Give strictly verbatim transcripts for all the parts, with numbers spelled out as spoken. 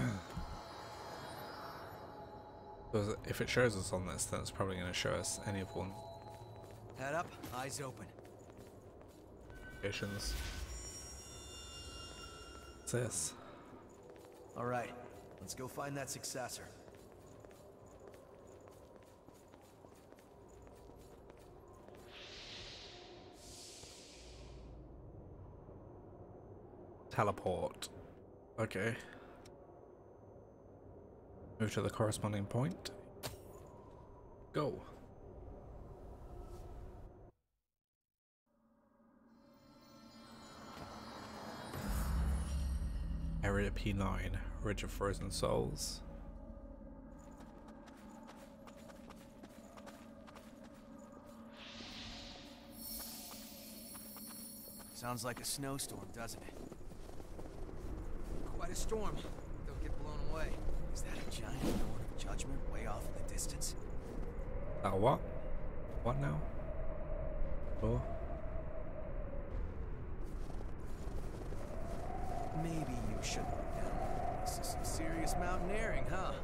Because if it shows us on this, then it's probably going to show us any of one. Head up, eyes open. Locations. What's this? All right, let's go find that successor. Teleport. Okay. Move to the corresponding point. Go. Area P nine, Ridge of Frozen Souls. Sounds like a snowstorm, doesn't it? Quite a storm. Don't get blown away. Is that a giant Thorn of Judgment way off in the distance? Uh, what? What now? Oh. Maybe you shouldn't look down. This is some serious mountaineering, huh?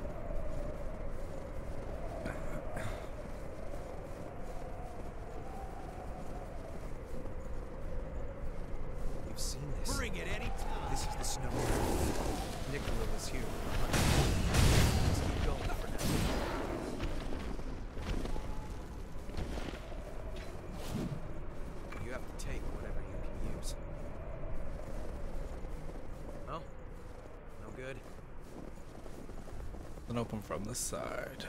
You've seen this. Bring it any time. This is the snow. Nicola was here. Let's keep going for now. You have to take whatever you can use. Oh? No good? Then open from this side.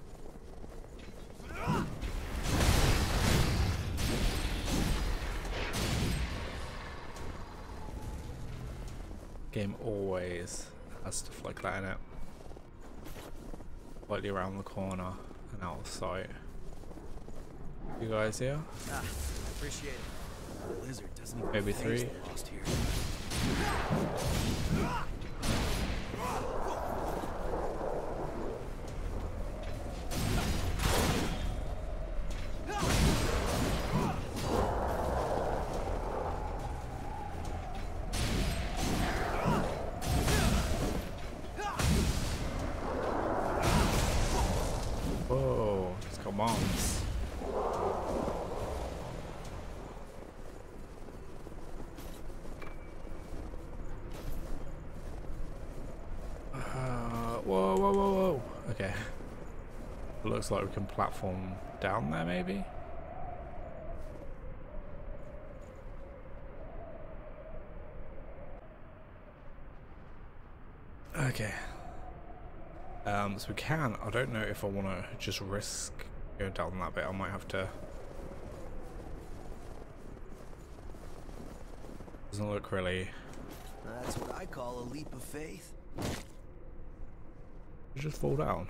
Game always has stuff like that in it. Slightly around the corner and out of sight. You guys here? Ah, I appreciate it. The lizard doesn't even Maybe face three. the lost here. Whoa, it's got bombs. Uh, whoa, whoa, whoa, whoa. Okay. It looks like we can platform down there, maybe? Okay. Um, so we can. I don't know if I want to just risk going down that bit. I might have to. Doesn't look really. That's what I call a leap of faith. You just fall down.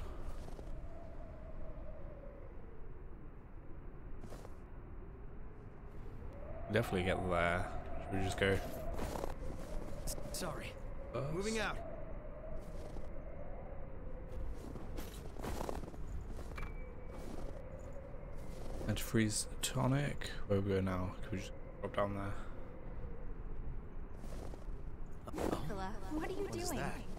Definitely get there. Should we just go? Sorry. First? Moving out. Antifreeze tonic. Where we go now? Can we just drop down there? Nicola, what are you What is doing? that?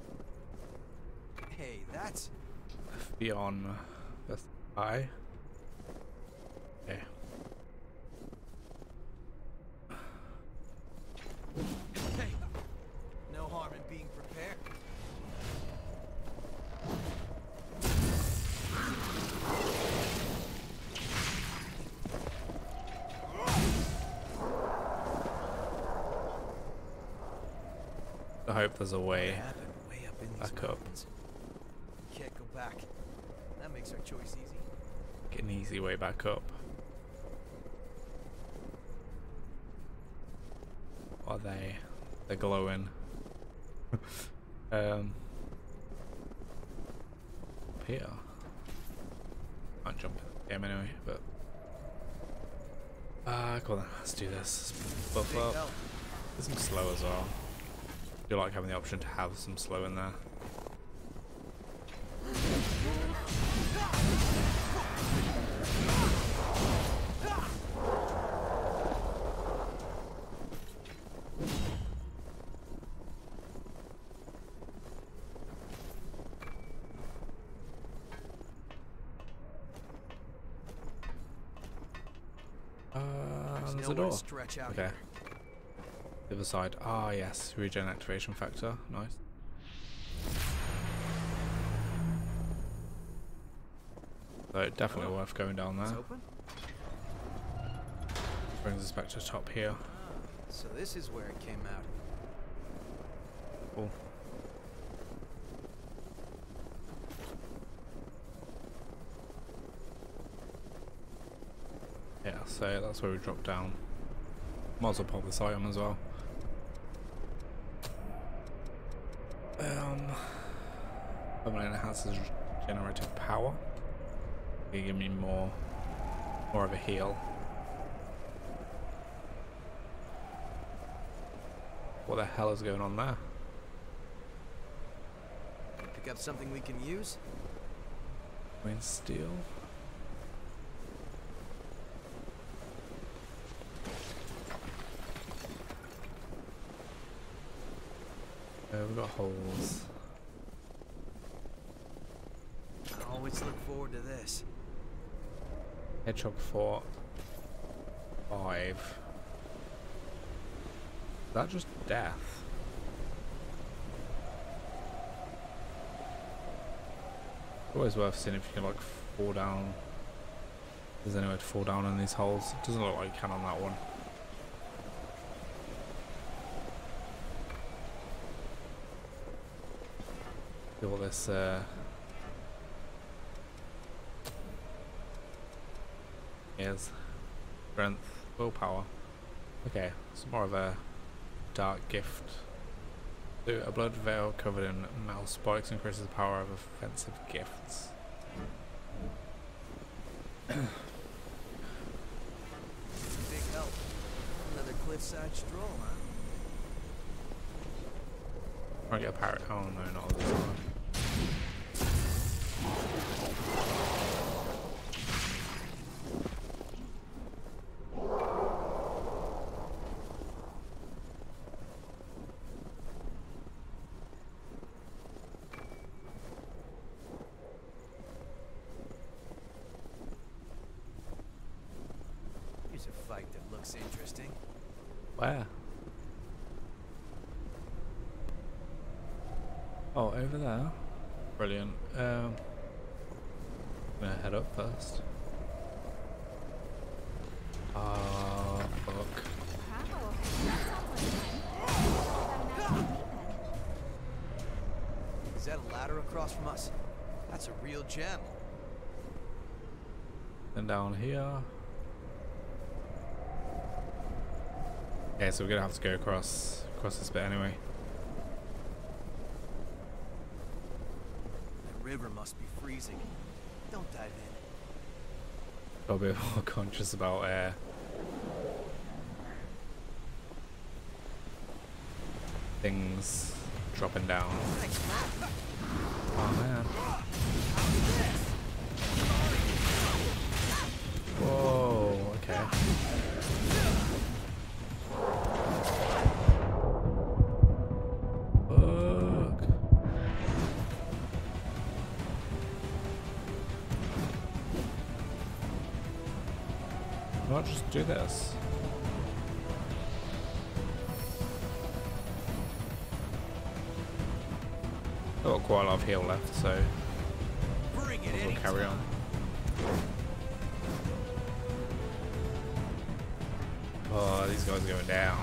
Hey, that's... Beyond. That's high. Okay. Hey, no harm in being prepared. I hope there's a way Happened way up in these back up. mountains. Can't go back. That makes our choice easy. Get an easy way back up. Are they? They're glowing. um. Up here. Can't jump in the game anyway, but. Ah, uh, come on then. Let's do this. Buff Big up. help. There's some slow as well. I do like having the option to have some slow in there. there's, There's a nowhere door. to stretch out Okay. here. The other side. Ah, yes. Regen activation factor. Nice. So definitely worth going down It's there. open? Brings us back to the top here. Ah, so this is where it came out. Cool. Yeah, so that's where we drop down. Might as well pop this item as well. Um, permanent enhances generative power. They give me more, more of a heal. What the hell is going on there? Pick up something we can use? Green steel. Uh, we've got holes. I always look forward to this. Hedgehog fort. Five. Is that just death? Always worth seeing if you can like fall down. If there's anywhere to fall down in these holes. It doesn't look like you can on that one. See what this uh is. Strength, willpower. Okay, it's more of a dark gift. So a blood veil covered in metal spikes increases the power of offensive gifts. Big help. Another cliffside stroll, huh? Try to get a parrot. Oh no, not this one. Here's a fight that looks interesting. Where? Oh, over there. Brilliant. Um, I'm gonna head up first. Ah, fuck. Wow, that sounds like fun. Is that a ladder across from us? That's a real gem. And down here. Okay, so we're gonna have to go across across this bit anyway. The river must be freezing. Don't dive in. Got a bit more conscious about uh, things dropping down. Oh man. Whoa, okay. Fuck. Why not just do this? I've got quite a lot of heal left, so Bring it we'll carry on. Oh, these guys are going down.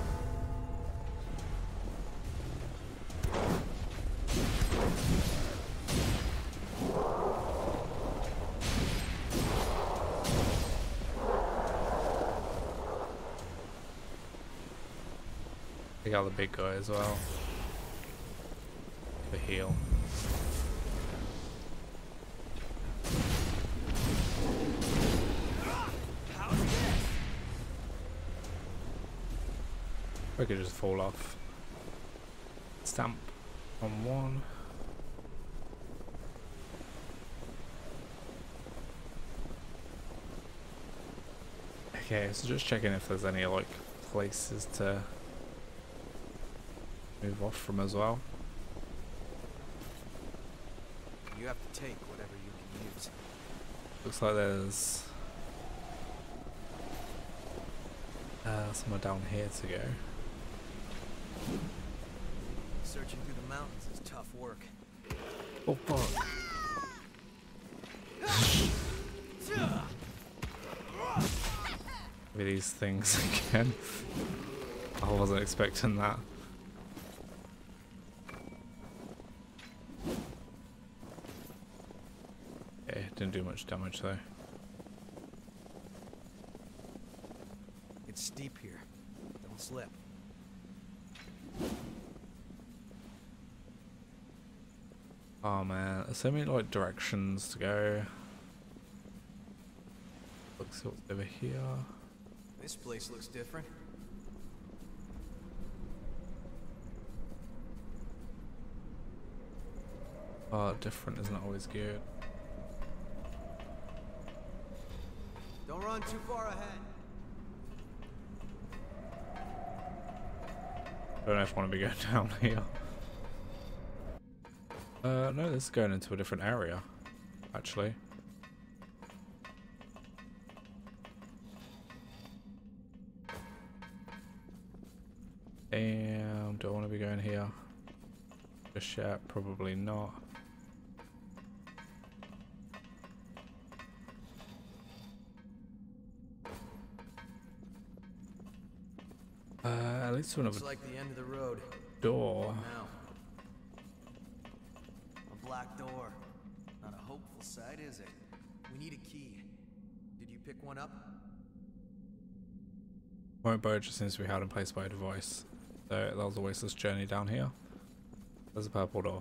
Take out the big guy as well. The heal. We could just fall off. Stamp on one. Okay, so just checking if there's any like places to move off from as well. You have to take whatever you can use. Looks like there's Uh, somewhere down here to go. Searching through the mountains is tough work. Oh fuck. With these things again. I wasn't expecting that. Okay, didn't do much damage though. It's steep here. Don't slip. Oh man, there's so many like directions to go. Looks what's over here. This place looks different. Oh, different isn't always good. Don't run too far ahead. I don't know if I want to be going down here. Uh, no, this is going into a different area, actually. Damn, do I want to be going here? Just yet, probably not. Uh, at least to another Looks like the end of the road. door. Now. A black door. Not a hopeful sight, is it? We need a key. Did you pick one up? Remote boat just seems to be held in place by a device. So that was a wasteless journey down here. There's a purple door.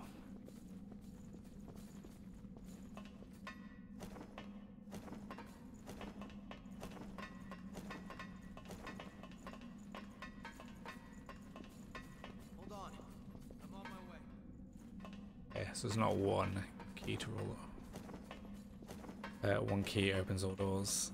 Hold on. I'm on my way. Yeah, so there's not one key to rule. Uh, one key opens all doors.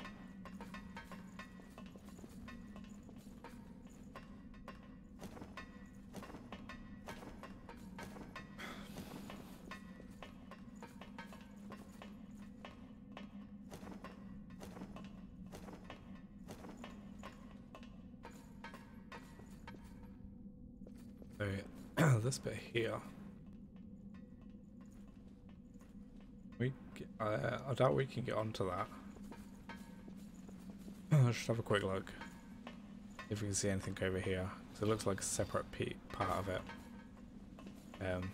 So this bit here. We, uh, I doubt we can get onto that. Let's just have a quick look. If we can see anything over here. So it looks like a separate pe part of it. Um,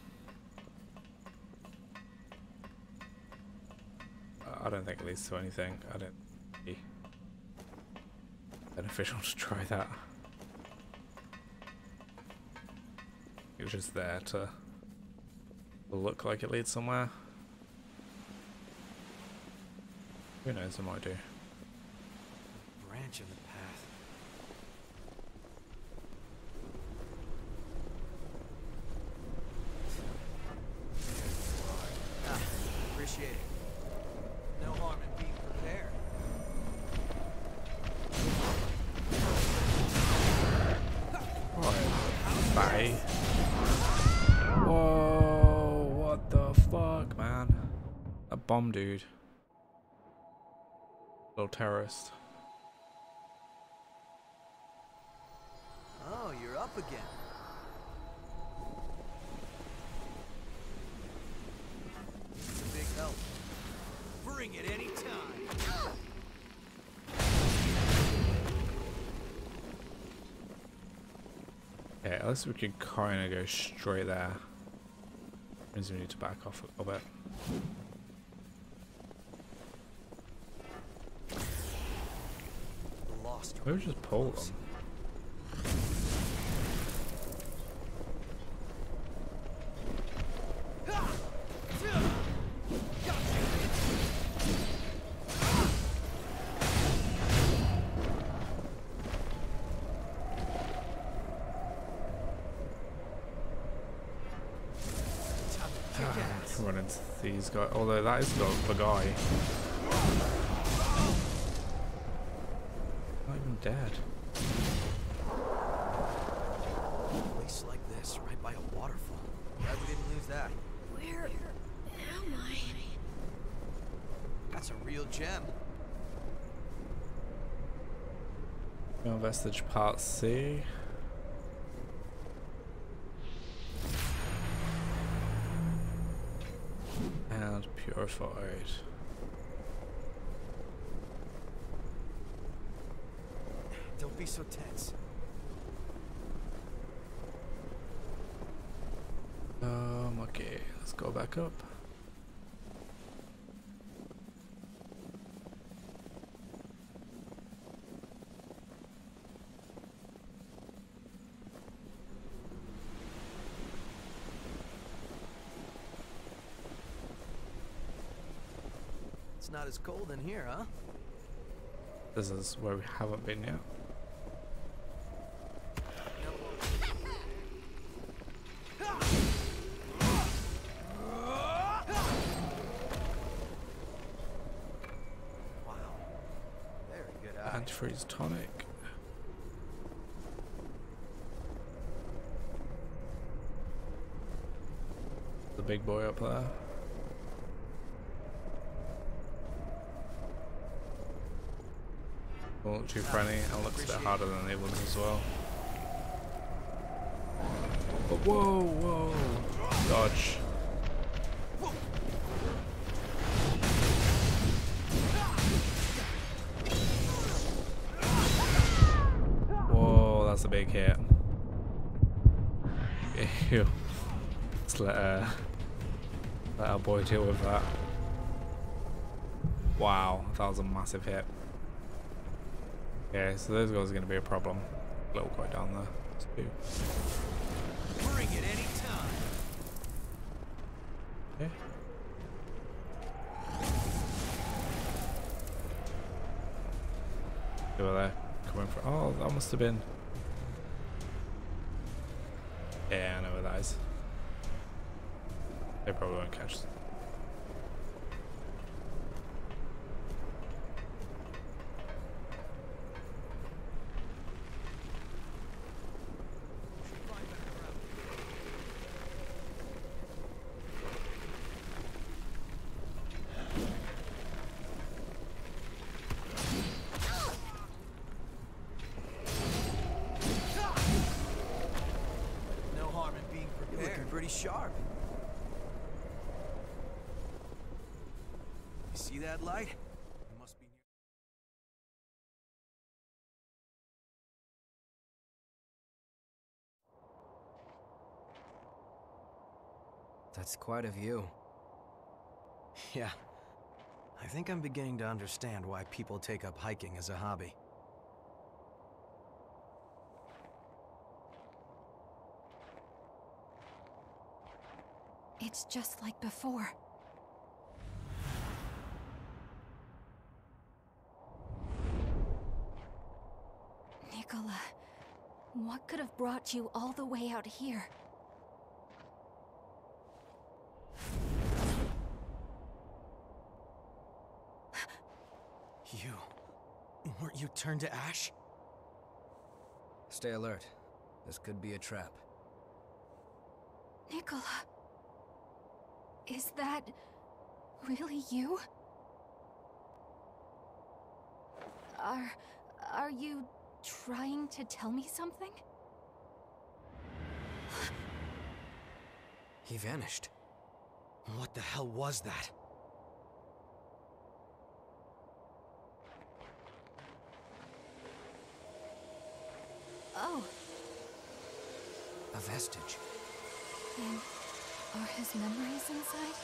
I don't think it leads to anything. I don't think it's beneficial to try that. It was just there to look like it leads somewhere. Who knows, it might do. Branch in the path. Ah, appreciate it. No harm in being prepared. Right. Bye. Whoa, what the fuck, man? A bomb dude. Little terrorist. Oh, you're up again. It's a big help. Bring it anytime. Yeah, at least we could kind of go straight there. Means we need to back off a little bit. Lost. Maybe just pull them. Run into these guys. Although that is the, the guy. Not even dead. A place like this, right by a waterfall. Glad we didn't lose that. Where am I? That's a real gem. No vestige part C. And purified. Don't be so tense. Um, okay, let's go back up. It's not as cold in here, huh? This is where we haven't been yet. Antifreeze tonic. The big boy up there. Won't too friendly and looks a bit harder than the ones as well. But whoa, whoa. Dodge. That's a big hit. Ew. Let's let, uh, let our boy deal with that. Wow, that was a massive hit. Okay, so those guys are going to be a problem. Little quite down there. Two. Bring it anytime. Okay. Who are they coming from? Oh, that must have been. Yeah, I know where that is. They probably won't catch. Sharp. You see that light? It must be near. That's quite a view. Yeah. I think I'm beginning to understand why people take up hiking as a hobby. It's just like before. Nicola, what could have brought you all the way out here? You... weren't you turned to ash? Stay alert. This could be a trap. Nicola... Is that really you? Are... are you trying to tell me something? He vanished. What the hell was that? Oh. A vestige. And are his memories inside?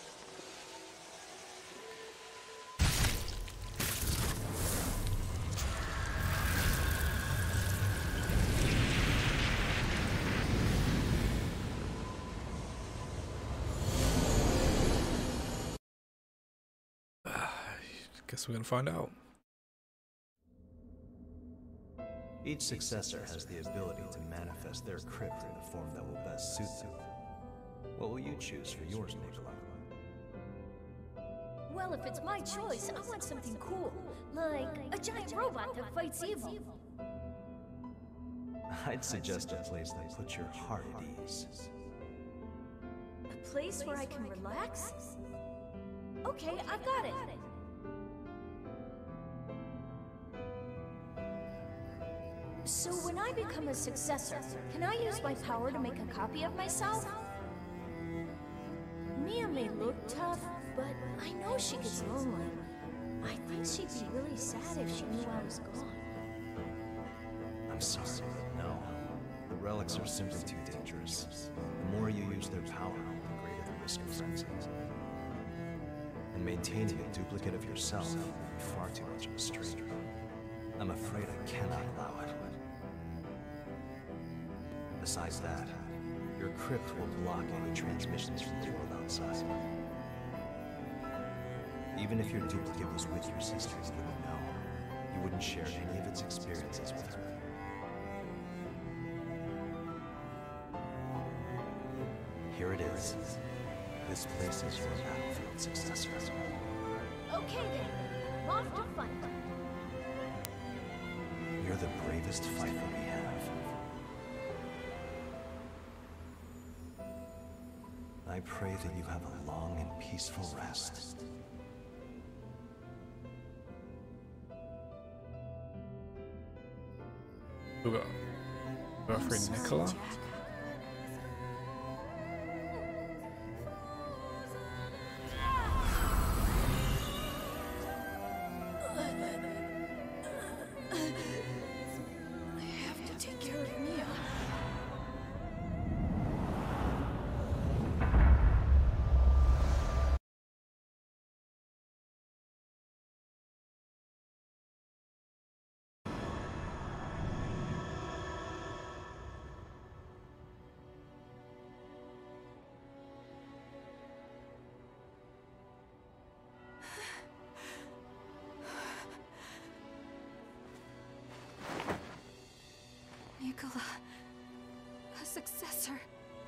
Guess we're gonna find out. Each successor has the ability to manifest their crypt in the form that will best suit them. What will you choose for yours, Nicola? Well, if it's my choice, I want something cool. Like a giant robot that fights evil. I'd suggest a place that puts your heart at ease. A place where I can relax? Okay, I've got it. So when I become a successor, can I use my power to make a copy of myself? Mia may look tough, but I know she gets lonely. I think she'd be really sad if she knew I was gone. I'm sorry, but no. The relics are simply too dangerous. The more you use their power, the greater the risk of frenzy. And maintaining a duplicate of yourself would be far too much of a strain. I'm afraid I cannot allow it. Besides that, your crypt will block any transmissions from the world outside. Even if your duplicate was with your sister, you wouldn't know. You wouldn't share any of its experiences with her. Here it is. This place is your battlefield successor. Okay then, I'm off to fight. You're the bravest fighter we have. I pray that you have a long and peaceful rest. We got our friend Nicola. Nicola, a successor.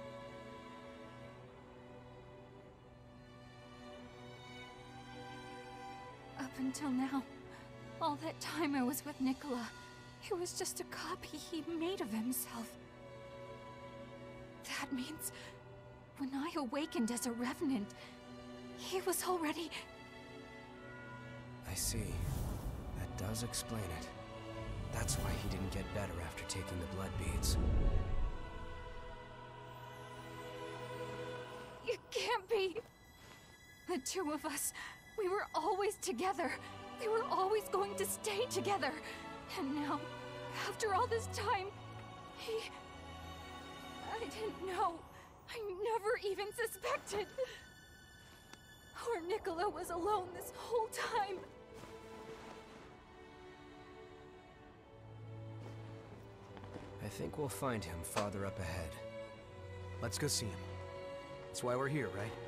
Up until now, all that time I was with Nicola, he was just a copy he made of himself. That means when I awakened as a Revenant, he was already... I see. That does explain it. That's why he didn't get better after taking the blood beads. It can't be! The two of us, we were always together. We were always going to stay together. And now, after all this time, he... I didn't know. I never even suspected. Poor Nicola was alone this whole time. I think we'll find him farther up ahead. Let's go see him. That's why we're here, right?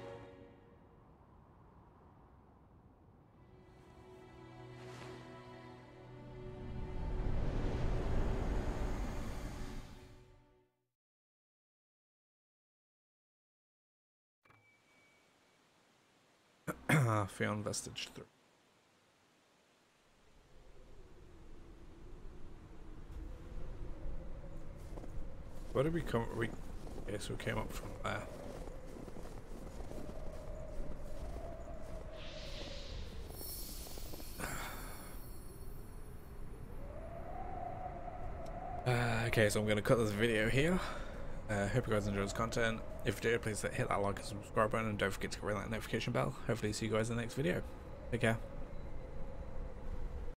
Found vestige three. Where did we come? We okay, so we came up from there. Uh, okay, so I'm going to cut this video here. Uh, hope you guys enjoyed this content. If you did, please hit that like and subscribe button, and don't forget to ring that notification bell. Hopefully see you guys in the next video. Take care.